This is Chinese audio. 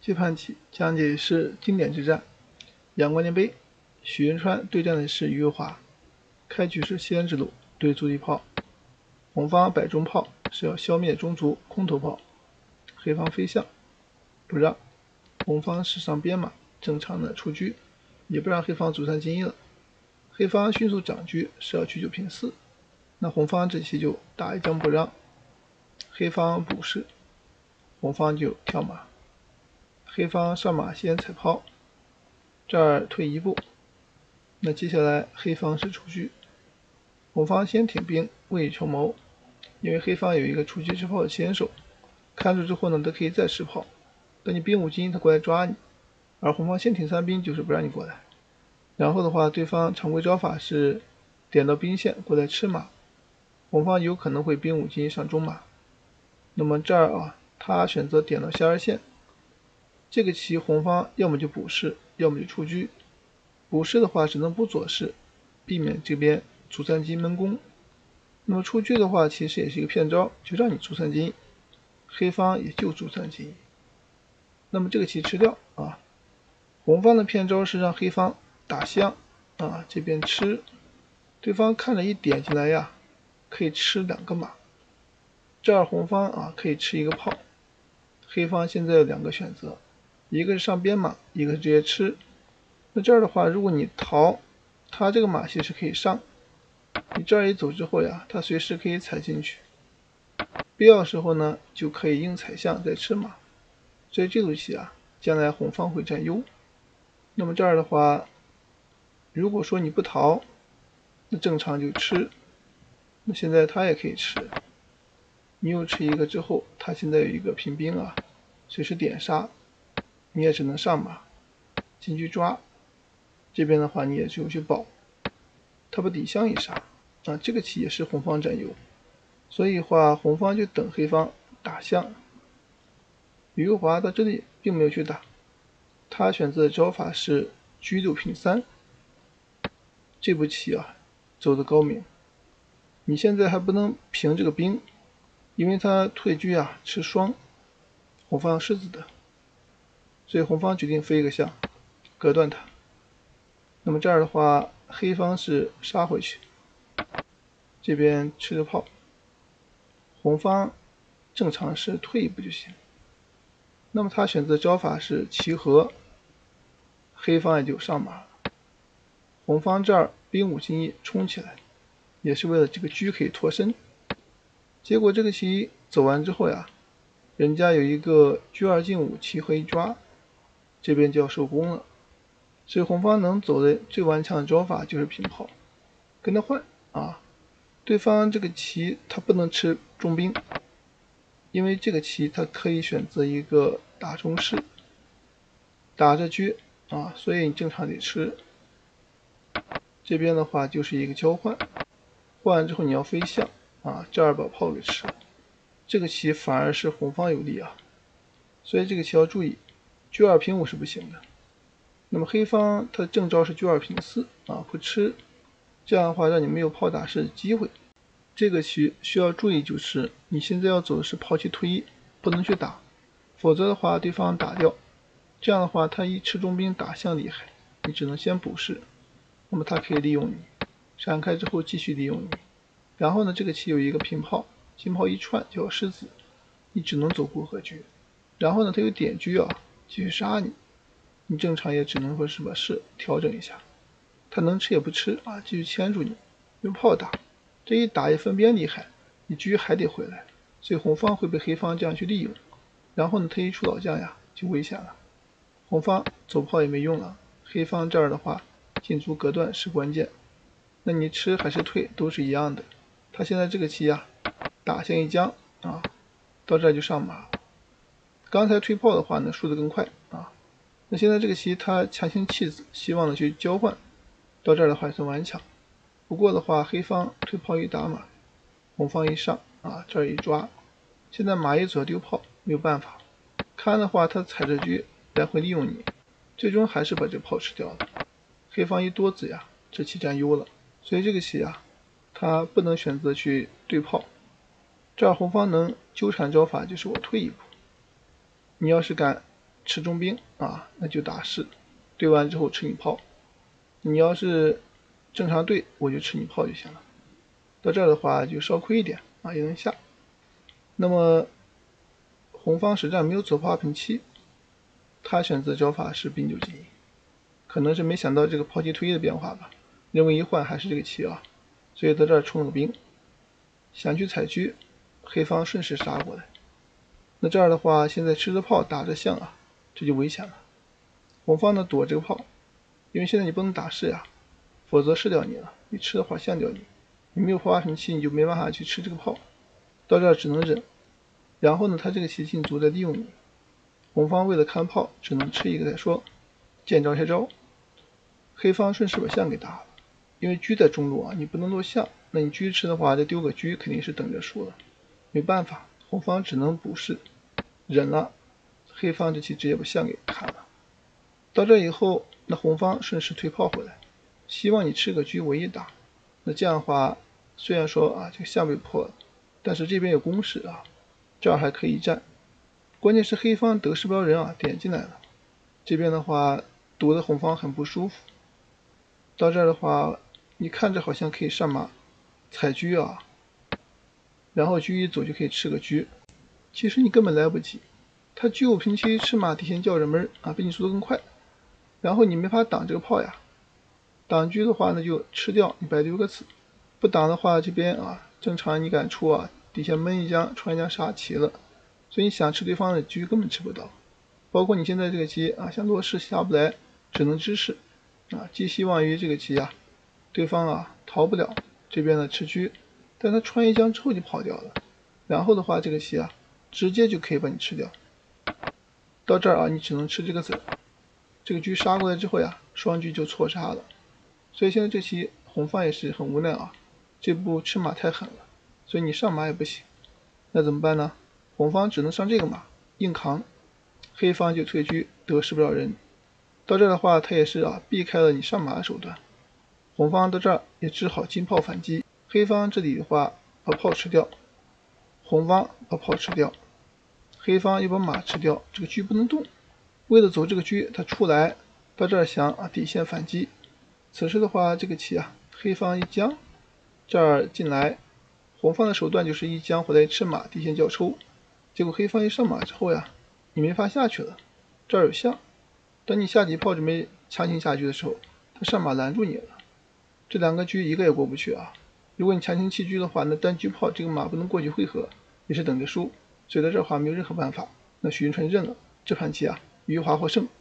这盘棋讲解是经典之战，阳关键碑，许渊川对战的是余伟华。开局是西安之路对卒地炮，红方摆中炮是要消灭中卒空头炮，黑方飞象不让，红方是上边马正常的出车，也不让黑方卒3进1了。黑方迅速长车是要去9平4，那红方这棋就打一将不让，黑方补士，红方就跳马，黑方上马先踩炮，这儿退一步，那接下来黑方是出车，红方先挺兵未雨绸缪，因为黑方有一个出车吃炮的先手，看住之后呢，他可以再吃炮，等你兵5进1他过来抓你，而红方先挺3兵就是不让你过来。然后的话，对方常规招法是点到兵线过来吃马，红方有可能会兵5进1上中马。那么这儿他选择点到下2线，这个棋红方要么就补士，要么就出车。补士的话只能补左士，避免这边卒3进闷攻。那么出车的话其实也是一个骗招，就让你卒3进1，黑方也就卒3进1。那么这个棋吃掉红方的骗招是让黑方打象这边吃，对方看着一点进来呀，可以吃2个马。这儿红方可以吃一个炮，黑方现在有2个选择，一个是上边马，一个是直接吃。那这儿的话，如果你逃，他这个马其实可以上，你这儿一走之后呀，他随时可以踩进去，必要时候呢就可以硬踩象再吃马，所以这组棋将来红方会占优。那么这儿的话，如果说你不逃，那正常就吃，那现在他也可以吃，你又吃一个之后，他现在有一个平兵随时点杀，你也只能上马进去抓，这边的话你也只有去保，他把底象一杀这个棋也是红方占优，所以话红方就等黑方打象。余伟华到这里并没有去打，他选择的招法是车6平3，这步棋走得高明。你现在还不能平这个兵，因为他退车吃双，红方要狮子的，所以红方决定飞一个象隔断他。那么这儿的话，黑方是杀回去，这边吃着炮，红方正常是退一步就行。那么他选择招法是棋和，黑方也就上马，红方这儿兵5进1冲起来，也是为了这个车可以脱身。结果这个棋走完之后人家有一个车2进5棋和一抓，这边就要收工了。所以红方能走的最顽强的招法就是平炮，跟他换对方这个棋他不能吃重兵，因为这个棋他可以选择一个打中士，打着车所以你正常得吃。这边的话就是一个交换，换完之后你要飞象这儿把炮给吃了，这个棋反而是红方有利所以这个棋要注意，车2平5是不行的。那么黑方他的正招是车2平4不吃，这样的话让你没有炮打士的机会。这个棋需要注意就是你现在要走的是炮棋退1，不能去打，否则的话对方打掉，这样的话他一吃中兵打象厉害，你只能先补士，那么他可以利用你闪开之后继续利用你。然后呢这个棋有一个平炮，金炮一串就要狮子，你只能走过河车。然后呢他有点车继续杀你，你正常也只能说是把士调整一下，他能吃也不吃继续牵住你，用炮打，这一打也分边厉害，你车还得回来，所以红方会被黑方这样去利用。然后呢他一出老将就危险了，红方走炮也没用了，黑方这儿的话进卒隔断是关键，那你吃还是退都是一样的。他现在这个棋打象一将到这儿就上马，刚才推炮的话呢输得更快那现在这个棋他强行弃子，希望的去交换，到这儿的话算顽强。不过的话黑方推炮一打马，红方一上这儿一抓，现在马一走丢炮没有办法，看的话他踩着车来回利用你，最终还是把这炮吃掉了。黑方一多子这棋占优了，所以这个棋他不能选择去对炮。这儿红方能纠缠招法就是我退一步，你要是敢吃中兵啊，那就打士，对完之后吃你炮。你要是正常对，我就吃你炮就行了。到这儿的话就稍亏一点啊，也能下。那么红方实战没有左炮2平7，他选择招法是兵9进1，可能是没想到这个炮击推的变化吧，认为一换还是这个棋啊，所以到这儿冲了个兵，想去采车，黑方顺势杀过来。那这样的话，现在吃着炮打着象啊，这就危险了。红方呢躲这个炮，因为现在你不能打士呀，否则士掉你了，你吃的话象掉你，你没有炮8平7，你就没办法去吃这个炮，到这儿只能忍。然后呢，他这个棋进卒在利用你，红方为了看炮，只能吃一个再说，见招拆招。黑方顺势把象给打了，因为车在中路啊，你不能落象，那你车吃的话，这丢个车肯定是等着输了，没办法，红方只能补士，忍了。黑方这棋直接把象给砍了。到这以后，那红方顺势推炮回来，希望你吃个车我一打。那这样的话，虽然说啊这个象被破了，但是这边有攻势啊，这样还可以一战。关键是黑方得势不饶人啊，点进来了。这边的话堵得红方很不舒服。到这儿的话，你看着好像可以上马踩车啊，然后车一走就可以吃个车，其实你根本来不及。他车5平7吃马提前叫着门啊，比你速度更快，然后你没法挡这个炮呀。挡车的话那就吃掉，你白丢个子。不挡的话，这边啊正常你敢出啊，底下闷一将穿一将杀齐了，所以你想吃对方的车根本吃不到。包括你现在这个棋啊，想落士下不来，只能支士啊，寄希望于这个棋啊，对方啊逃不了这边的吃车，但他穿一将之后就跑掉了，然后的话这个棋啊直接就可以把你吃掉。到这儿啊，你只能吃这个子，这个车杀过来之后呀，双车就错杀了。所以现在这棋红方也是很无奈啊，这步吃马太狠了，所以你上马也不行。那怎么办呢？红方只能上这个马硬扛，黑方就退车得势不饶人。到这儿的话，他也是啊避开了你上马的手段。红方到这儿也只好金炮反击，黑方这里的话把炮吃掉，红方把炮吃掉，黑方又把马吃掉，这个车不能动。为了走这个车，他出来到这儿想啊底线反击。此时的话，这个棋啊，黑方一将，这儿进来，红方的手段就是一将回来吃马底线叫抽。结果黑方一上马之后呀，你没法下去了，这儿有象，等你下底炮准备强行下去的时候，他上马拦住你了，这两个车一个也过不去啊。如果你强行弃车的话，那单车炮这个马不能过去汇合，也是等着输，所以在这儿的话没有任何办法，那许云川认了，这盘棋啊，余华获胜。